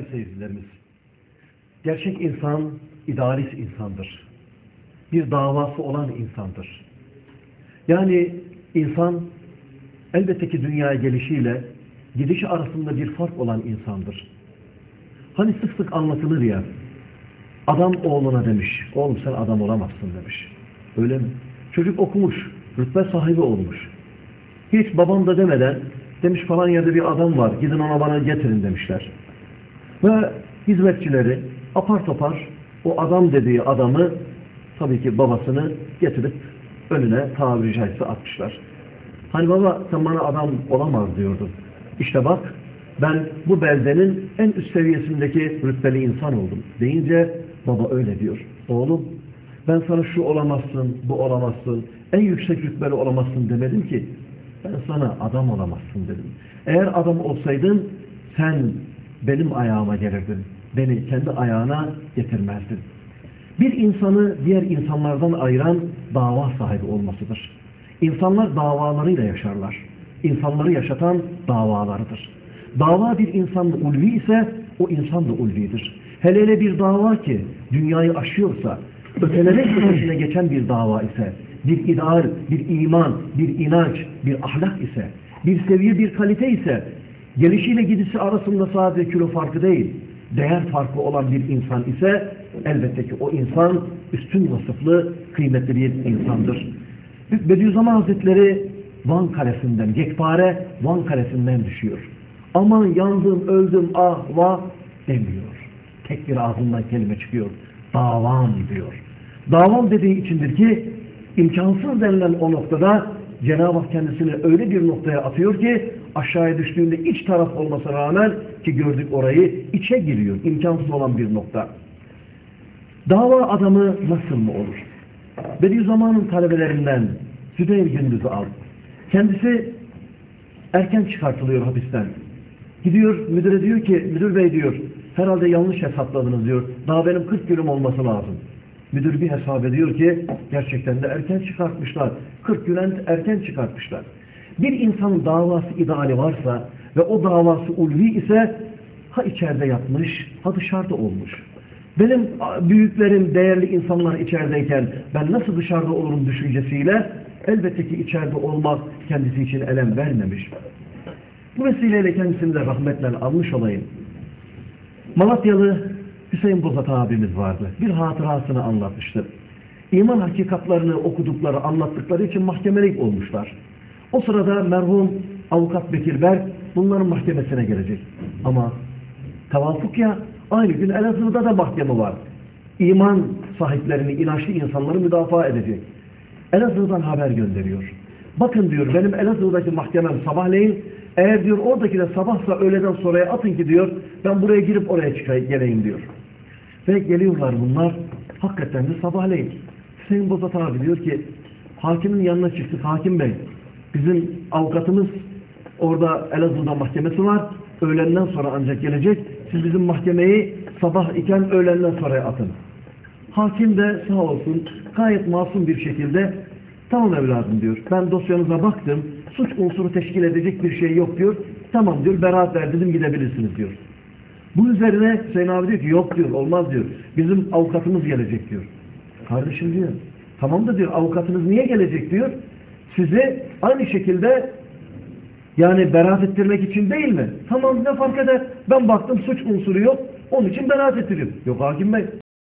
seyircilerimiz, gerçek insan idealist insandır. Bir davası olan insandır. Yani insan elbette ki dünyaya gelişiyle gidişi arasında bir fark olan insandır. Hani sık sık anlatılır ya, adam oğluna demiş, oğlum sen adam olamazsın demiş. Öyle mi? Çocuk okumuş, rütbe sahibi olmuş. Hiç babam da demeden demiş falan yerde bir adam var, gidin ona bana getirin demişler. Ve hizmetçileri apar topar o adam dediği adamı, tabii ki babasını getirip önüne tabiri caizse atmışlar. Hani baba sen bana adam olamaz diyordun. İşte bak ben bu beldenin en üst seviyesindeki rütbeli insan oldum deyince baba öyle diyor. Oğlum ben sana şu olamazsın, bu olamazsın, en yüksek rütbeli olamazsın demedim ki. Ben sana adam olamazsın dedim. Eğer adam olsaydın sen benim ayağıma gelirdin. Beni kendi ayağına getirmezdin. Bir insanı diğer insanlardan ayıran dava sahibi olmasıdır. İnsanlar davalarıyla yaşarlar. İnsanları yaşatan davalarıdır. Dava bir insanın ulvi ise o insan da ulvidir. Hele hele bir dava ki dünyayı aşıyorsa, ötelerin ötesine geçen bir dava ise, bir ideal, bir iman, bir inanç, bir ahlak ise, bir seviye, bir kalite ise, gelişiyle gidişi arasında sadece kilo farkı değil, değer farkı olan bir insan ise, elbette ki o insan üstün vasıflı, kıymetli bir insandır. Bediüzzaman Hazretleri Van Kalesi'nden, yekpare Van Kalesi'nden düşüyor. Aman yandım, öldüm, ah, vah demiyor. Tek bir ağzından kelime çıkıyor. Davam diyor. Davam dediği içindir ki, imkansız denilen o noktada Cenab-ı Hak kendisini öyle bir noktaya atıyor ki aşağıya düştüğünde iç taraf olmasına rağmen ki gördük orayı içe giriyor. İmkansız olan bir nokta. Dava adamı nasıl mı olur? Bediüzzaman'ın talebelerinden Zübeyir Gündüz'ü al. Kendisi erken çıkartılıyor hapisten. Gidiyor müdüre diyor ki müdür bey diyor herhalde yanlış hesapladınız diyor. Daha benim 40 günüm olması lazım. Müdür bir hesap ediyor ki gerçekten de erken çıkartmışlar. 40 gün erken çıkartmışlar. Bir insanın davası ideali varsa ve o davası ulvi ise ha içeride yatmış ha dışarıda olmuş. Benim büyüklerim, değerli insanlar içerideyken ben nasıl dışarıda olurum düşüncesiyle elbette ki içeride olmak kendisi için elem vermemiş. Bu vesileyle kendisini de rahmetle almış olayım. Malatyalı Hüseyin Bozat abimiz vardı. Bir hatırasını anlatmıştı. İman hakikatlarını okudukları, anlattıkları için mahkemelik olmuşlar. O sırada merhum avukat Bekir Berk bunların mahkemesine gelecek. Ama tevafuk ya aynı gün Elazığ'da da mahkeme var. İman sahiplerini, inançlı insanları müdafaa edecek. Elazığ'dan haber gönderiyor. Bakın diyor benim Elazığ'daki mahkemem sabahleyin. Eğer diyor oradaki de sabahsa öğleden sonraya atın ki diyor ben buraya girip oraya geleyim diyor. Ve geliyorlar bunlar hakikaten de sabahleyin. Hüseyin Bozat abi diyor ki hakimin yanına çıktık hakim bey. Bizim avukatımız orada Elazığ'da mahkemesi var. Öğlenden sonra ancak gelecek. Siz bizim mahkemeyi sabah iken öğlenden sonraya atın. Hakim de sağ olsun gayet masum bir şekilde tamam evladım diyor. Ben dosyanıza baktım. Suç unsuru teşkil edecek bir şey yok diyor. Tamam diyor beraat verdim gidebilirsiniz diyor. Bu üzerine Hüseyin abi diyor ki yok diyor olmaz diyor. Bizim avukatımız gelecek diyor. Kardeşim diyor. Tamam da diyor avukatınız niye gelecek diyor. Sizi aynı şekilde yani beraat ettirmek için değil mi? Tamam ne fark eder? Ben baktım suç unsuru yok. Onun için beraat ettiriyorum. Yok hakim bey.